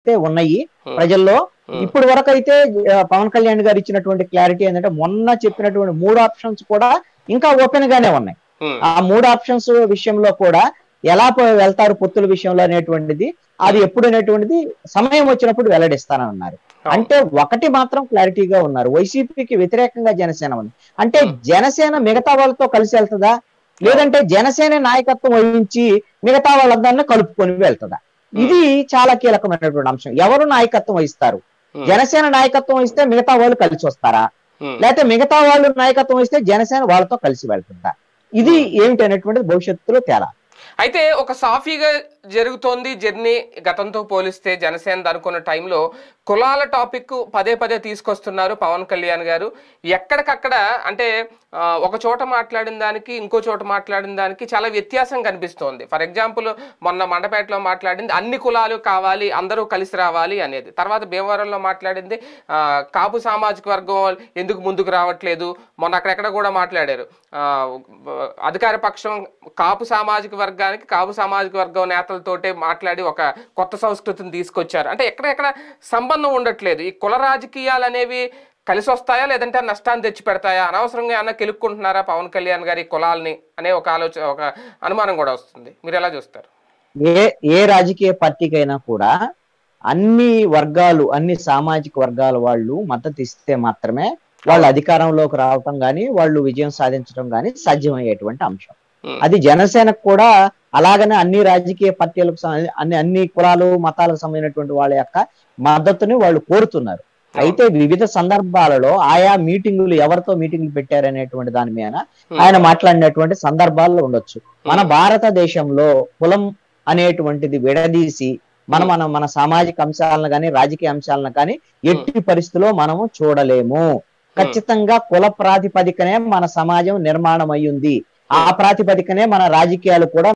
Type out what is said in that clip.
అయితే ఉన్నాయి ప్రజల్లో. ఇప్పుడు వరకు అయితే పవన్ కళ్యాణ్ గారు ఇచ్చినటువంటి క్లారిటీ ఏంటంటే మొన్న చెప్పినటువంటి 3 ఆప్షన్స్ కూడా ఇంకా ఓపెన్ గానే ఉన్నాయి. ఆ 3 ఆప్షన్స్ విషయంలో కూడా ఎలా వెళ్తారు పొత్తుల విషయంలో అనేటువంటిది అది ఎప్పుడు అనేటువంటిది సమయం వచ్చినప్పుడు వెల్లడిస్తానన్నారు. అంటే ఒకటి మాత్రం క్లారిటీగా ఉన్నారు, వైసీపీకి వ్యతిరేకంగా జనసేన ఉంది. అంటే జనసేన మిగతా వాళ్ళతో కలిసి వెళ్తుందా, లేదంటే జనసేన నాయకత్వం వహించి మిగతా వాళ్ళందరినీ కలుపుకొని వెళ్తుందా? ఇది చాలా కీలకమైనటువంటి అంశం. ఎవరు నాయకత్వం వహిస్తారు? జనసేన నాయకత్వం వహిస్తే మిగతా వాళ్ళు కలిసి వస్తారా, లేకపోతే మిగతా వాళ్ళు నాయకత్వం వహిస్తే జనసేన వాళ్ళతో కలిసి వెళ్తుందా? ఇది ఏమిటి అనేటువంటిది భవిష్యత్తులో తేలా. అయితే ఒక సాఫీగా జరుగుతోంది జర్నీ గతంతో పోలిస్తే జనసేన అనుకున్న టైంలో కులాల టాపిక్ పదే పదే తీసుకొస్తున్నారు పవన్ కళ్యాణ్ గారు. ఎక్కడికక్కడ అంటే ఒక చోట మాట్లాడిన దానికి ఇంకో చోట మాట్లాడిన దానికి చాలా వ్యత్యాసం కనిపిస్తోంది. ఫర్ ఎగ్జాంపుల్ మొన్న మండపేటలో మాట్లాడింది అన్ని కులాలు కావాలి, అందరూ కలిసి రావాలి అనేది. తర్వాత భీమవరంలో మాట్లాడింది కాపు సామాజిక వర్గం ఎందుకు ముందుకు రావట్లేదు. మొన్న అక్కడెక్కడ కూడా మాట్లాడారు, అధికార పక్షం కాపు సామాజిక వర్గానికి కాపు సామాజిక వర్గం నేతలతోటే మాట్లాడి ఒక కొత్త సంస్కృతిని తీసుకొచ్చారు. అంటే ఎక్కడెక్కడ సంబంధం ఉండట్లేదు. ఈ కుల రాజకీయాలు అనేవి కలిసి వస్తాయా లేదంటే నష్టాన్ని తెచ్చి పెడతాయా, అనవసరంగా ఏమన్నా కెలుక్కుంటున్నారా పవన్ కళ్యాణ్ గారి కులాలని అనే ఒక ఆలోచన, ఒక అనుమానం కూడా వస్తుంది. మీరు ఎలా చూస్తారు? ఏ రాజకీయ పార్టీకైనా కూడా అన్ని వర్గాలు అన్ని సామాజిక వర్గాల వాళ్ళు మద్దతు ఇస్తే మాత్రమే వాళ్ళు అధికారంలోకి రావటం గాని వాళ్ళు విజయం సాధించడం గాని సాధ్యమయ్యేటువంటి అంశం. అది జనసేనకు కూడా అలాగనే అన్ని రాజకీయ పార్టీలకు అన్ని కులాలు మతాలకు సంబంధించినటువంటి వాళ్ళ యొక్క మద్దతుని వాళ్ళు కోరుతున్నారు. అయితే వివిధ సందర్భాలలో ఆయా మీటింగులు ఎవరితో మీటింగులు పెట్టారనేటువంటి దాని మీద ఆయన మాట్లాడినటువంటి సందర్భాల్లో ఉండొచ్చు. మన భారతదేశంలో కులం అనేటువంటిది విడదీసి మన సామాజిక అంశాలను కానీ రాజకీయ అంశాలను కానీ ఎట్టి పరిస్థితుల్లో మనము చూడలేము. ఖచ్చితంగా కుల ప్రాతిపదికనే మన సమాజం నిర్మాణం అయ్యింది. ఆ ప్రాతిపదికనే మన రాజకీయాలు కూడా